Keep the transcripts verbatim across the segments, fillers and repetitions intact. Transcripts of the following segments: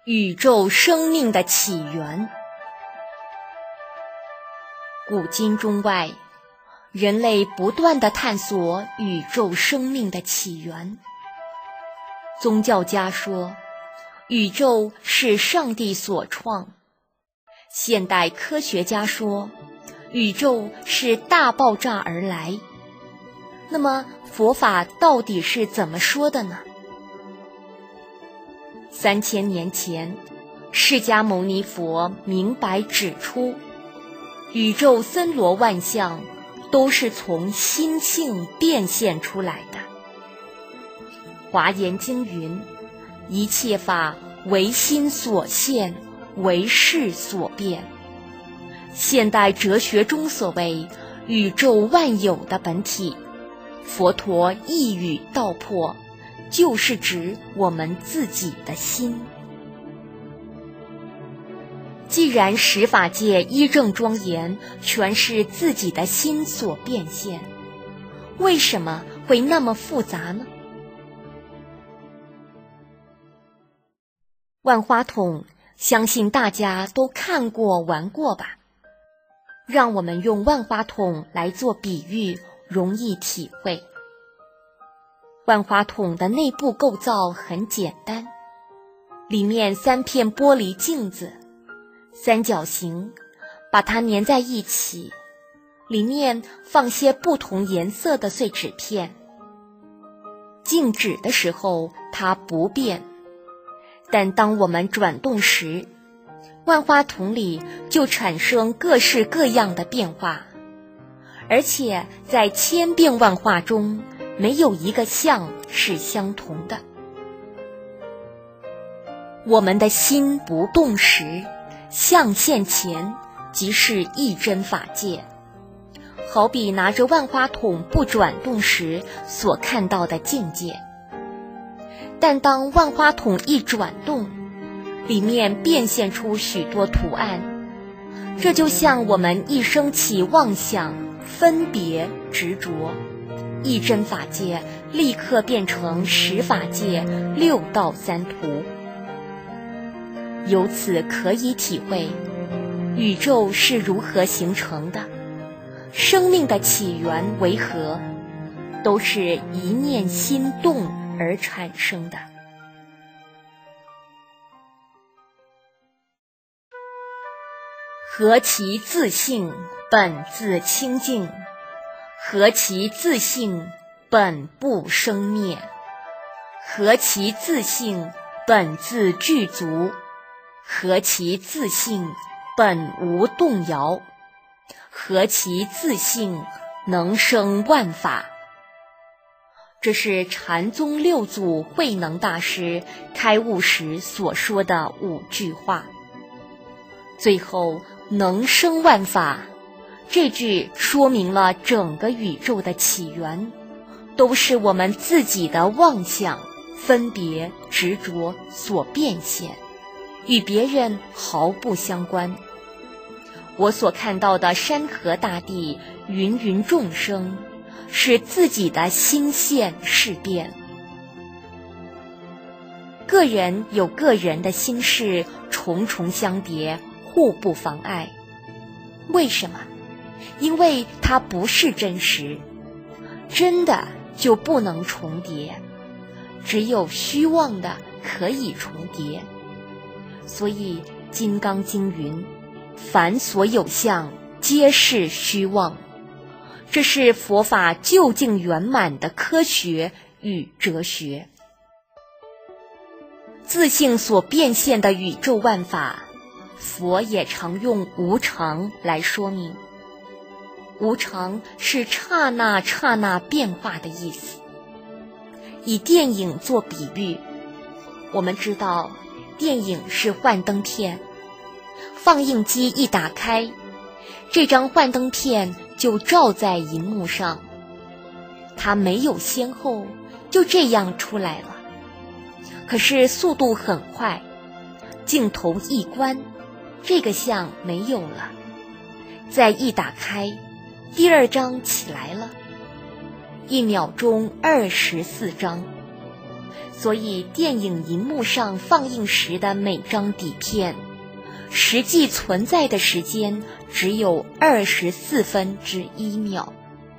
宇宙生命的起源。古今中外，人类不断地探索宇宙生命的起源。宗教家说，宇宙是上帝所创；现代科学家说，宇宙是大爆炸而来。那么，佛法到底是怎么说的呢？三千年前，释迦牟尼佛明白指出，宇宙森罗万象都是从心性变现出来的。华严经云：一切法唯心所现，唯识所变。现代哲学中所谓宇宙万有的本体，佛陀一语道破，就是指我们自己的心。既然十法界一正庄严全是自己的心所变现，为什么会那么复杂呢？万花筒，相信大家都看过玩过吧？让我们用万花筒来做比喻，容易体会。万花筒的内部构造很简单，里面三片玻璃镜子，三角形，把它粘在一起，里面放些不同颜色的碎纸片。静止的时候它不变，但当我们转动时，万花筒里就产生各式各样的变化，而且在千变万化中，没有一个相是相同的。我们的心不动时，相现前，即是一真法界，好比拿着万花筒不转动时所看到的境界。但当万花筒一转动，里面变现出许多图案，这就像我们一生起妄想、分别、执着，一真法界立刻变成十法界六道三途。由此可以体会宇宙是如何形成的，生命的起源为何，都是一念心动而产生的。何其自性，本自清净；何其自性，本不生灭；何其自性，本自具足；何其自性，本无动摇；何其自性，能生万法。这是禅宗六祖慧能大师开悟时所说的五句话。最后能生万法，这句说明了整个宇宙的起源，都是我们自己的妄想、分别、执着所变现，与别人毫不相关。我所看到的山河大地、芸芸众生，是自己的心现事变。个人有个人的心事，重重相叠，互不妨碍。为什么？因为它不是真实，真的就不能重叠，只有虚妄的可以重叠。所以《金刚经》云：凡所有相，皆是虚妄。这是佛法究竟圆满的科学与哲学。自性所变现的宇宙万法，佛也常用无常来说明。无常是刹那刹那变化的意思。以电影做比喻，我们知道电影是幻灯片，放映机一打开，这张幻灯片就照在荧幕上，它没有先后，就这样出来了。可是速度很快，镜头一关，这个像没有了，再一打开，第二张起来了，一秒钟二十四张。 所以电影荧幕上放映时的每张底片，实际存在的时间只有二十四分之一秒。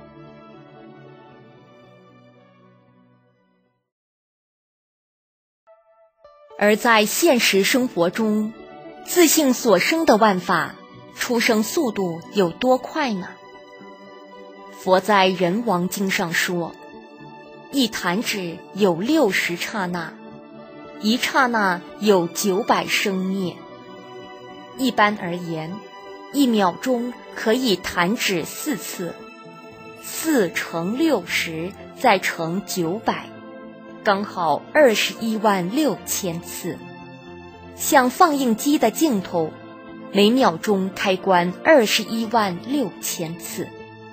而在现实生活中，自性所生的万法出生速度有多快呢？佛在《人王经》上说，一弹指有六十刹那，一刹那有九百生灭。一般而言，一秒钟可以弹指四次，四乘六十再乘九百，刚好二十一万六千次。像放映机的镜头，每秒钟开关二十一万六千次。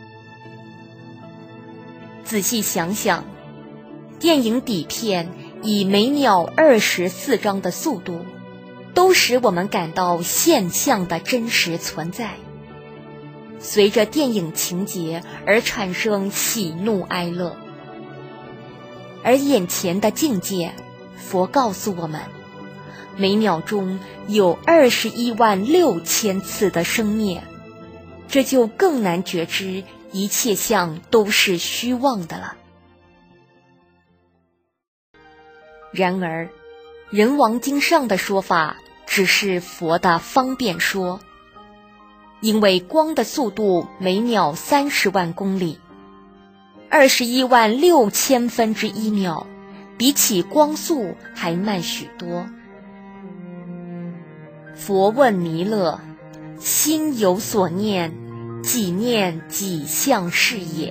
仔细想想，电影底片以每秒二十四张的速度，都使我们感到现象的真实存在，随着电影情节而产生喜怒哀乐。而眼前的境界，佛告诉我们，每秒钟有二十一万六千次的生灭，这就更难觉知一切相都是虚妄的了。然而，人王经上的说法只是佛的方便说，因为光的速度每秒三十万公里，二十一万六千分之一秒，比起光速还慢许多。佛问弥勒：心有所念，几念几相是也？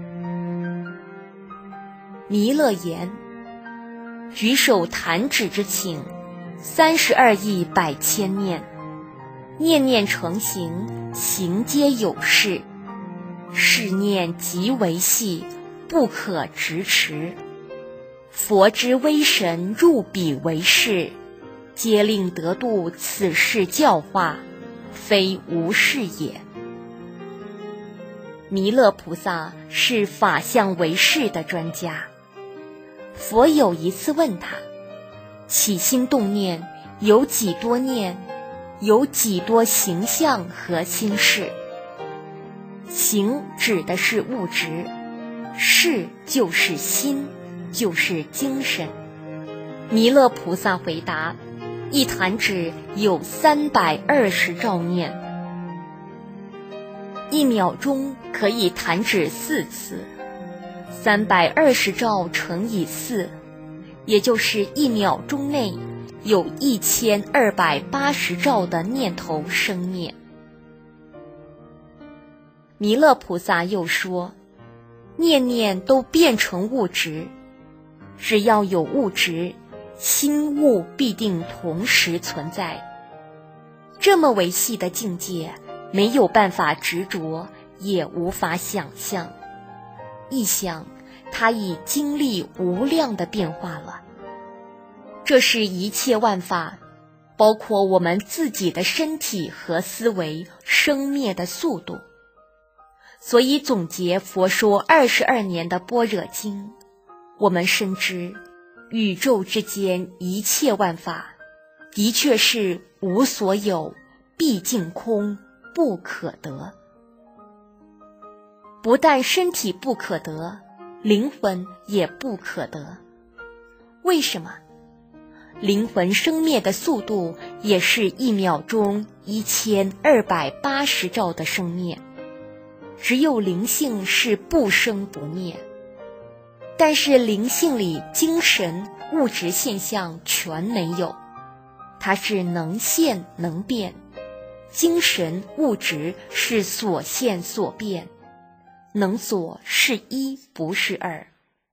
弥勒言：举手弹指之顷，三十二亿百千念，念念成形，形皆有事。是念极为细，不可直持。佛之威神入彼为事，皆令得度此事教化，非无事也。弥勒菩萨是法相为事的专家。佛有一次问他，起心动念有几多念，有几多形象和心事？形指的是物质，事就是心，就是精神。弥勒菩萨回答，一弹指有三百二十兆念，一秒钟可以弹指四次，三百二十兆乘以四，也就是一秒钟内有一千二百八十兆的念头生灭。弥勒菩萨又说，念念都变成物质，只要有物质，心物必定同时存在。这么维系的境界，没有办法执着，也无法想象。一想，它已经历无量的变化了。这是一切万法，包括我们自己的身体和思维生灭的速度。所以总结佛说二十二年的般若经，我们深知宇宙之间一切万法的确是无所有，毕竟空，不可得。不但身体不可得，灵魂也不可得。为什么？灵魂生灭的速度也是一秒钟一千二百八十兆的生灭，只有灵性是不生不灭。但是灵性里精神物质现象全没有，它是能现能变，精神物质是所现所变，能所是一不是二。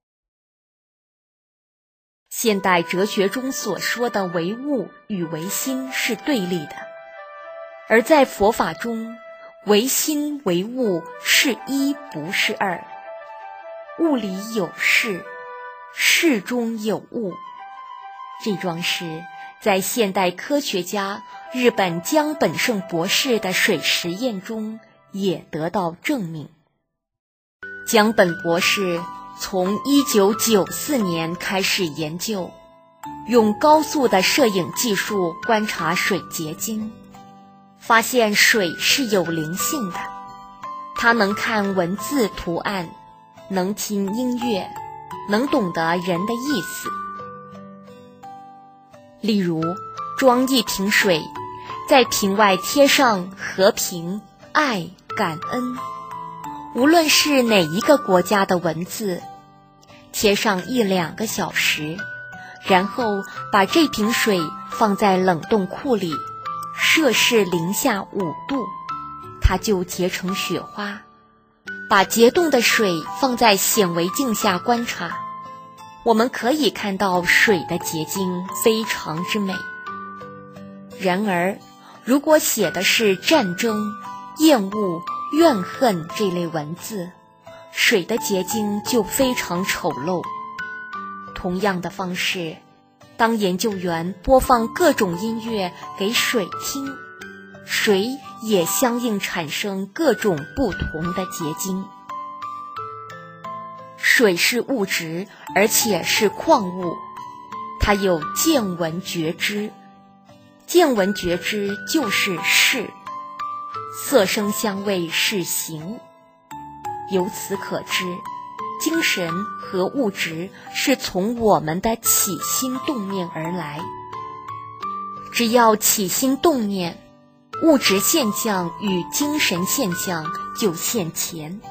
现代哲学中所说的唯物与唯心是对立的，而在佛法中，唯心唯物是一不是二。物里有事，事中有物。这桩事在现代科学家日本江本胜博士的水实验中也得到证明。江本博士从一九九四年开始研究，用高速的摄影技术观察水结晶，发现水是有灵性的，它能看文字图案，能听音乐，能懂得人的意思。例如，装一瓶水，在瓶外贴上和平、爱、感恩，无论是哪一个国家的文字，贴上一两个小时，然后把这瓶水放在冷冻库里，摄氏零下五度，它就结成雪花。把结冻的水放在显微镜下观察，我们可以看到水的结晶非常之美。然而，如果写的是战争、厌恶、怨恨这类文字，水的结晶就非常丑陋。同样的方式，当研究员播放各种音乐给水听，水也相应产生各种不同的结晶。水是物质，而且是矿物，它有见闻觉知。见闻觉知就是视，色声香味是形。由此可知，精神和物质是从我们的起心动念而来。只要起心动念，物质现象与精神现象就现前。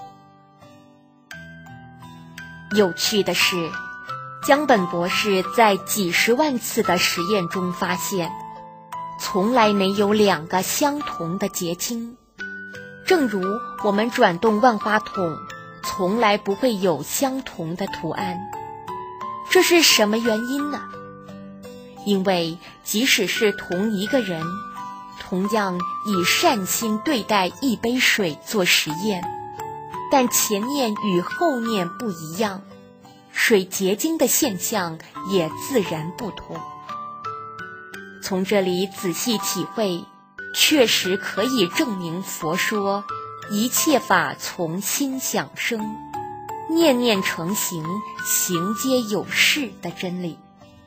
有趣的是，江本博士在几十万次的实验中发现，从来没有两个相同的结晶。正如我们转动万花筒，从来不会有相同的图案。这是什么原因呢？因为即使是同一个人，同样以善心对待一杯水做实验，但前面与后面不一样，水结晶的现象也自然不同。从这里仔细体会，确实可以证明佛说一切法从心想生，念念成形，形皆有事的真理。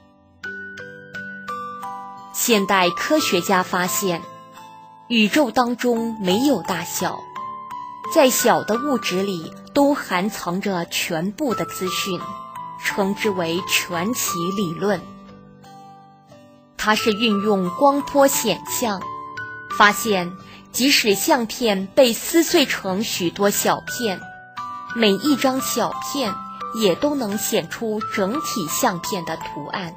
现代科学家发现，宇宙当中没有大小，在小的物质里都含藏着全部的资讯，称之为全奇理论。它是运用光波显像，发现即使相片被撕碎成许多小片，每一张小片也都能显出整体相片的图案。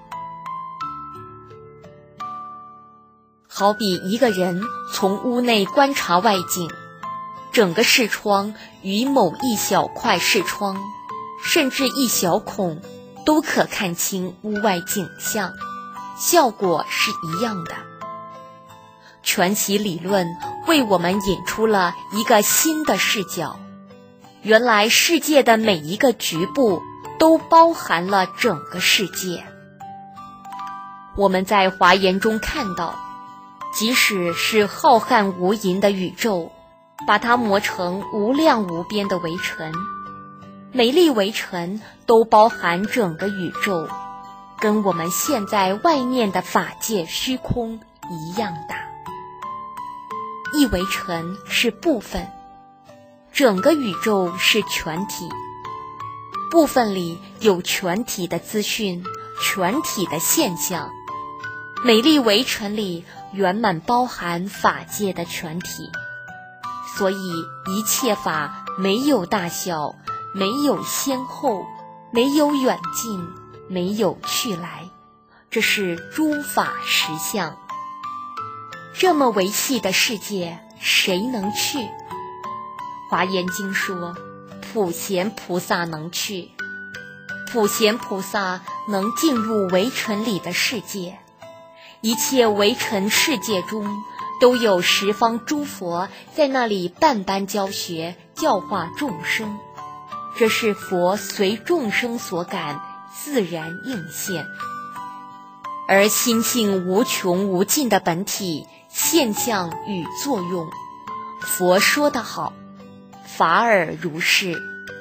好比一个人从屋内观察外景，整个视窗与某一小块视窗，甚至一小孔，都可看清屋外景象，效果是一样的。全息理论为我们引出了一个新的视角，原来世界的每一个局部都包含了整个世界。我们在华严中看到，即使是浩瀚无垠的宇宙，把它磨成无量无边的微尘，每粒微尘都包含整个宇宙，跟我们现在外面的法界虚空一样大。一微尘是部分，整个宇宙是全体。部分里有全体的资讯，全体的现象，每粒微尘里圆满包含法界的全体。所以一切法没有大小，没有先后，没有远近，没有去来，这是诸法实相。这么维系的世界，谁能去？华严经说，普贤菩萨能去。普贤菩萨能进入微尘里的世界，一切微尘世界中都有十方诸佛在那里办班教学，教化众生。这是佛随众生所感，自然应现。而心性无穷无尽的本体现象与作用，佛说得好，法尔如是。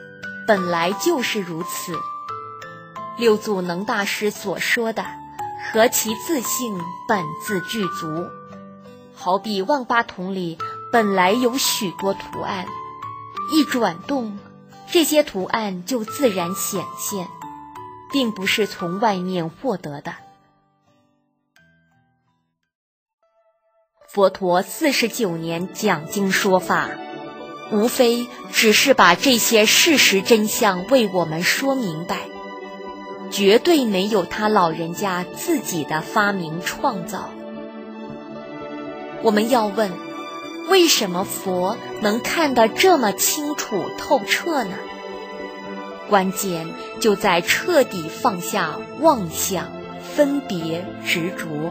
本来就是如此。六祖能大师所说的何其自性，本自具足，好比万花筒里本来有许多图案，一转动，这些图案就自然显现，并不是从外面获得的。佛陀四十九年讲经说法，无非只是把这些事实真相为我们说明白，绝对没有他老人家自己的发明创造。我们要问，为什么佛能看得这么清楚透彻呢？关键就在彻底放下妄想、分别、执着。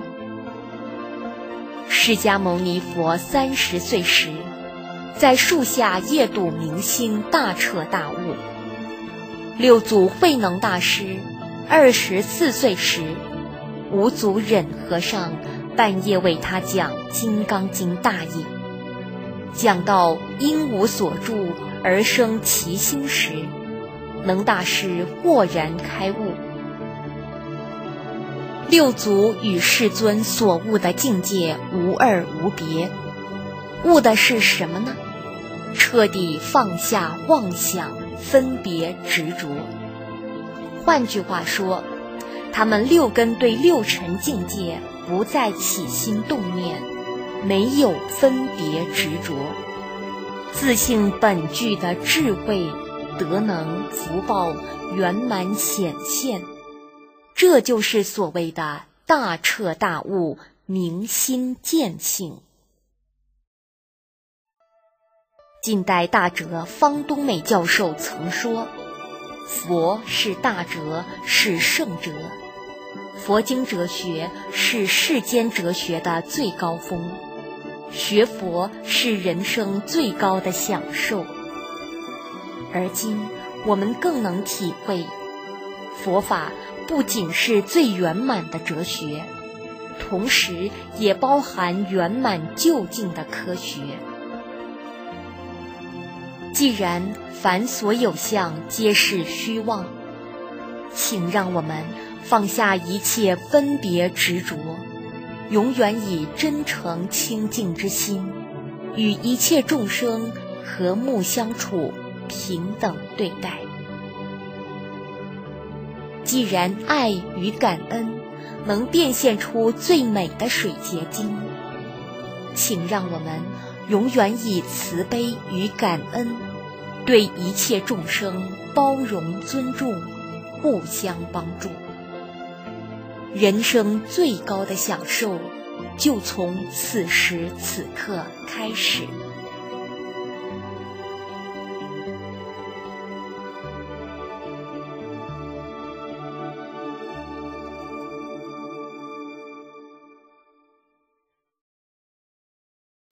释迦牟尼佛三十岁时，在树下夜睹明星，大彻大悟。六祖慧能大师二十四岁时，五祖忍和尚半夜为他讲《金刚经》大义，讲到因无所住而生其心时，能大师豁然开悟。六祖与世尊所悟的境界无二无别，悟的是什么呢？彻底放下妄想、分别、执着。换句话说，他们六根对六尘境界不再起心动念，没有分别执着，自性本具的智慧、德能、福报圆满显现，这就是所谓的大彻大悟、明心见性。近代大哲方东美教授曾说，佛是大哲，是圣哲，佛经哲学是世间哲学的最高峰，学佛是人生最高的享受。而今我们更能体会，佛法不仅是最圆满的哲学，同时也包含圆满究竟的科学。既然凡所有相皆是虚妄，请让我们放下一切分别执着，永远以真诚清净之心，与一切众生和睦相处，平等对待。既然爱与感恩能变现出最美的水结晶，请让我们永远以慈悲与感恩，对一切众生包容尊重，互相帮助。人生最高的享受，就从此时此刻开始。